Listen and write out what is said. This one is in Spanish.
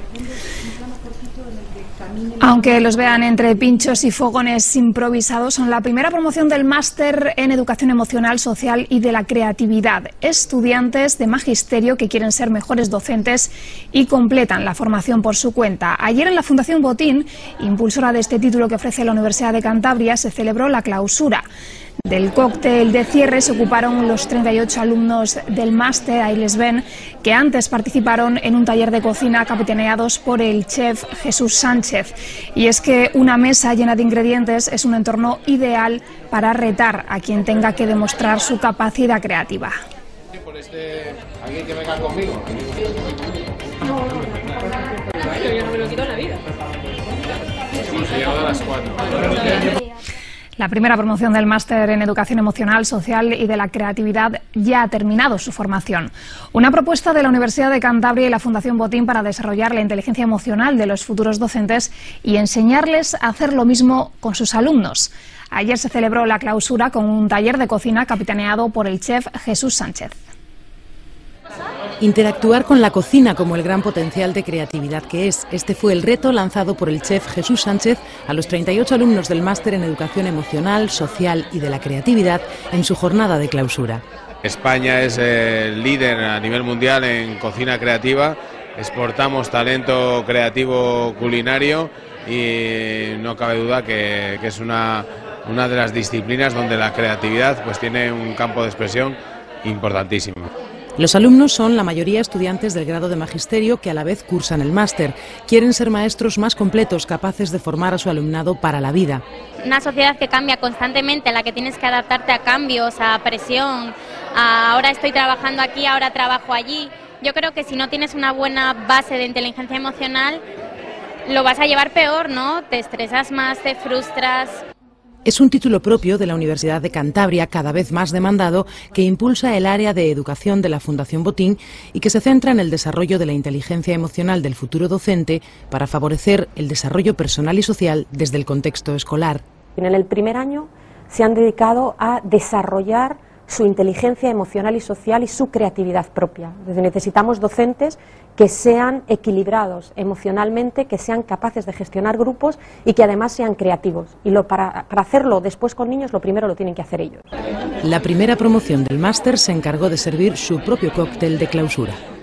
Aunque los vean entre pinchos y fogones improvisados, son la primera promoción del máster en Educación Emocional, Social y de la Creatividad. Estudiantes de magisterio que quieren ser mejores docentes y completan la formación por su cuenta. Ayer en la Fundación Botín, impulsora de este título que ofrece la Universidad de Cantabria, se celebró la clausura. Del cóctel de cierre se ocuparon los 38 alumnos del máster, ahí les ven, que antes participaron en un taller de cocina capitaneados por el chef Jesús Sánchez. Y es que una mesa llena de ingredientes es un entorno ideal para retar a quien tenga que demostrar su capacidad creativa. ¿Alguien que venga conmigo? Yo no me lo quito en la vida. Hemos llegado a las 4. La primera promoción del máster en Educación Emocional, Social y de la Creatividad ya ha terminado su formación. Una propuesta de la Universidad de Cantabria y la Fundación Botín para desarrollar la inteligencia emocional de los futuros docentes y enseñarles a hacer lo mismo con sus alumnos. Ayer se celebró la clausura con un taller de cocina capitaneado por el chef Jesús Sánchez. Interactuar con la cocina como el gran potencial de creatividad que es. Este fue el reto lanzado por el chef Jesús Sánchez a los 38 alumnos del máster en Educación Emocional, Social y de la Creatividad en su jornada de clausura. España es el líder a nivel mundial en cocina creativa. Exportamos talento creativo culinario y no cabe duda que es una de las disciplinas donde la creatividad pues tiene un campo de expresión importantísimo. Los alumnos son la mayoría estudiantes del grado de magisterio que a la vez cursan el máster. Quieren ser maestros más completos, capaces de formar a su alumnado para la vida. Una sociedad que cambia constantemente, en la que tienes que adaptarte a cambios, a presión, a ahora estoy trabajando aquí, ahora trabajo allí. Yo creo que si no tienes una buena base de inteligencia emocional, lo vas a llevar peor, ¿no? Te estresas más, te frustras. Es un título propio de la Universidad de Cantabria, cada vez más demandado, que impulsa el área de educación de la Fundación Botín y que se centra en el desarrollo de la inteligencia emocional del futuro docente para favorecer el desarrollo personal y social desde el contexto escolar. En el primer año se han dedicado a desarrollar su inteligencia emocional y social y su creatividad propia. Entonces, necesitamos docentes que sean equilibrados emocionalmente, que sean capaces de gestionar grupos y que además sean creativos. Y para hacerlo después con niños, lo primero lo tienen que hacer ellos. La primera promoción del máster se encargó de servir su propio cóctel de clausura.